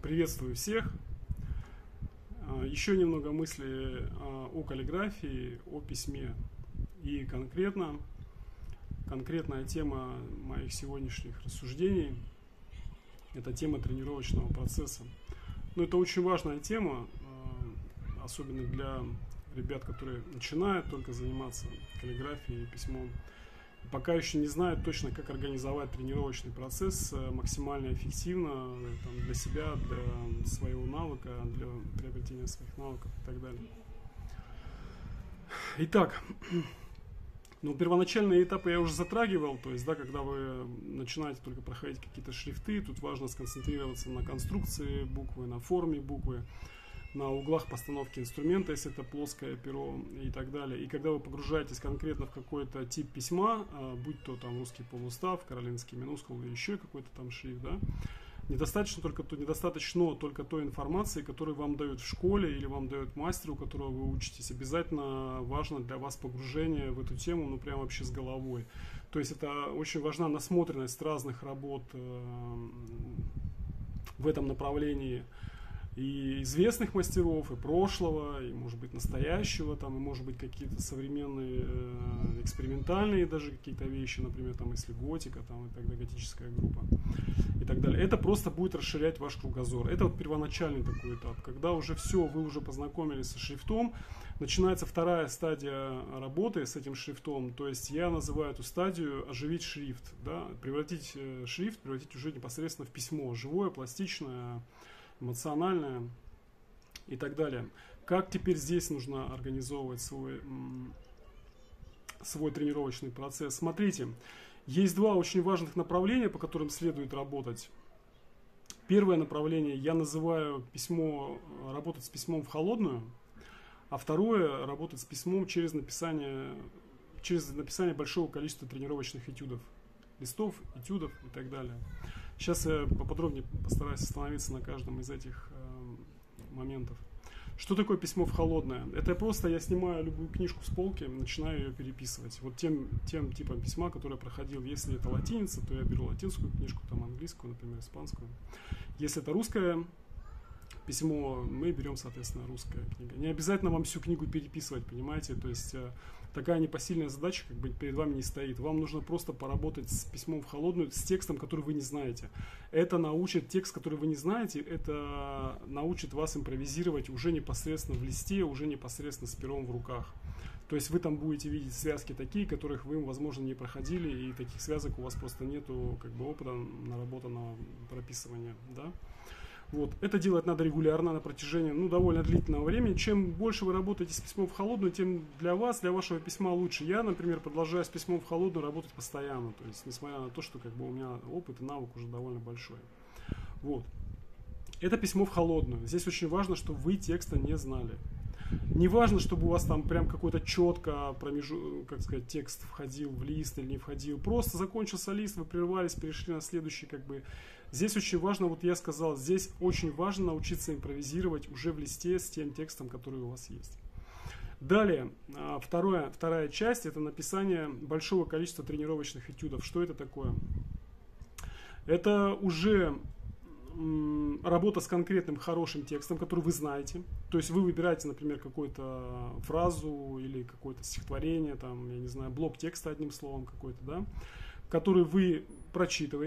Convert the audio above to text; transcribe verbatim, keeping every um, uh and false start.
Приветствую всех. Еще немного мыслей о каллиграфии, о письме. И конкретно, конкретная тема моих сегодняшних рассуждений – это тема тренировочного процесса. Но это очень важная тема, особенно для ребят, которые начинают только заниматься каллиграфией и письмом. Пока еще не знают точно, как организовать тренировочный процесс максимально эффективно там, для себя, для своего навыка, для приобретения своих навыков и так далее. Итак, ну, первоначальные этапы я уже затрагивал, то есть, да, когда вы начинаете только проходить какие-то шрифты, тут важно сконцентрироваться на конструкции буквы, на форме буквы, на углах постановки инструмента, если это плоское перо и так далее. И когда вы погружаетесь конкретно в какой-то тип письма, будь то там русский полустав, каролинский минускул или еще какой-то там шрифт, да, недостаточно только, то, недостаточно только той информации, которую вам дают в школе или вам дает мастер, у которого вы учитесь. Обязательно важно для вас погружение в эту тему, ну прям вообще с головой. То есть это очень важна насмотренность разных работ э, в этом направлении. И известных мастеров, и прошлого, и может быть настоящего, там, и может быть какие-то современные, э, экспериментальные даже какие-то вещи, например, там, если готика, там, и тогда готическая группа, и так далее. Это просто будет расширять ваш кругозор. Это вот первоначальный такой этап. Когда уже все, вы уже познакомились со шрифтом, начинается вторая стадия работы с этим шрифтом. То есть я называю эту стадию оживить шрифт, да, превратить шрифт, превратить уже непосредственно в письмо, живое, пластичное, эмоциональное и так далее. Как теперь здесь нужно организовывать свой, свой тренировочный процесс? Смотрите, есть два очень важных направления, по которым следует работать. Первое направление я называю письмо, работать с письмом в холодную, а второе работать с письмом через написание, через написание большого количества тренировочных этюдов, листов, этюдов и так далее. Сейчас я поподробнее постараюсь остановиться на каждом из этих э, моментов. Что такое письмо в холодное? Это просто я снимаю любую книжку с полки, начинаю ее переписывать. Вот тем, тем типом письма, который я проходил. Если это латиница, то я беру латинскую книжку, там английскую, например, испанскую. Если это русское письмо, мы берем, соответственно, русская книга. Не обязательно вам всю книгу переписывать, понимаете? То есть э, такая непосильная задача как бы перед вами не стоит. Вам нужно просто поработать с письмом в холодную, с текстом, который вы не знаете. Это научит текст, который вы не знаете, это научит вас импровизировать уже непосредственно в листе, уже непосредственно с пером в руках. То есть вы там будете видеть связки такие, которых вы, возможно, не проходили, и таких связок у вас просто нету как бы опыта наработанного прописывания, да? Вот. Это делать надо регулярно на протяжении ну, довольно длительного времени. Чем больше вы работаете с письмом в холодную, тем для вас, для вашего письма лучше. Я, например, продолжаю с письмом в холодную работать постоянно. То есть, несмотря на то, что как бы, у меня опыт и навык уже довольно большой. Вот. Это письмо в холодную. Здесь очень важно, чтобы вы текста не знали. Не важно, чтобы у вас там прям какой-то четко промежу, как сказать, текст входил в лист или не входил. Просто закончился лист, вы прервались, перешли на следующий, как бы. Здесь очень важно, вот я сказал, здесь очень важно научиться импровизировать уже в листе с тем текстом, который у вас есть. Далее, второе, вторая часть, это написание большого количества тренировочных этюдов. Что это такое? Это уже работа с конкретным хорошим текстом, который вы знаете. То есть вы выбираете, например, какую-то фразу или какое-то стихотворение, там, я не знаю, блок текста, одним словом, какой-то, да, который вы прочитываете.